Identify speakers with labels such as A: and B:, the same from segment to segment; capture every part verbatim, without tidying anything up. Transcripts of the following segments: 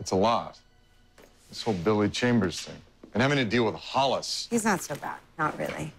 A: It's a lot. This whole Billy Chambers thing. And having to deal with Hollis.
B: He's not so bad. Not really.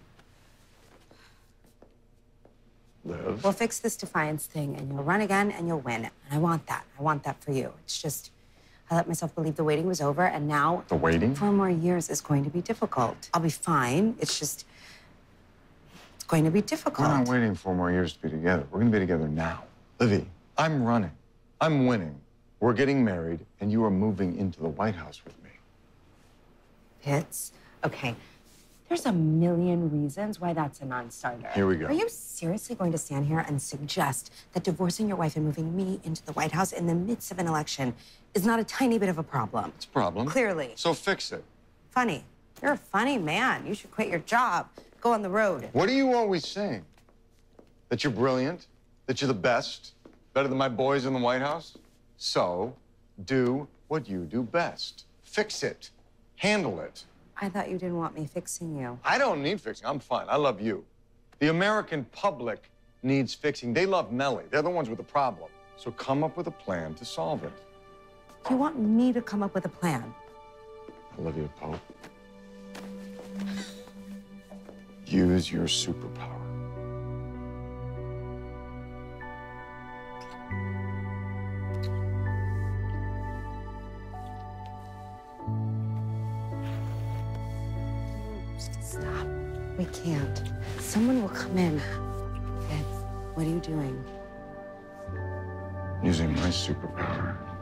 A: Liv.
B: We'll fix this Defiance thing, and you'll run again, and you'll win. And I want that. I want that for you. It's just, I let myself believe the waiting was over, and now...
A: The waiting?
B: Four more years is going to be difficult. I'll be fine. It's just... It's going to be difficult.
A: We're not waiting four more years to be together. We're going to be together now. Livy, I'm running. I'm winning. We're getting married, and you are moving into the White House with me.
B: Pitts? Okay. There's a million reasons why that's a non-starter.
A: Here we go.
B: Are you seriously going to stand here and suggest that divorcing your wife and moving me into the White House in the midst of an election is not a tiny bit of a problem?
A: It's a problem.
B: Clearly.
A: So fix it.
B: Funny. You're a funny man. You should quit your job. Go on the road.
A: What are you always saying? That you're brilliant? That you're the best? Better than my boys in the White House? So, do what you do best. Fix it. Handle it.
B: I thought you didn't want me fixing you.
A: I don't need fixing. I'm fine. I love you. The American public needs fixing. They love Mellie. They're the ones with the problem. So come up with a plan to solve it.
B: You want me to come up with a plan?
A: Olivia Pope. Use your superpower.
B: Stop. We can't. Someone will come in. Ed, what are you doing?
A: Using my superpower.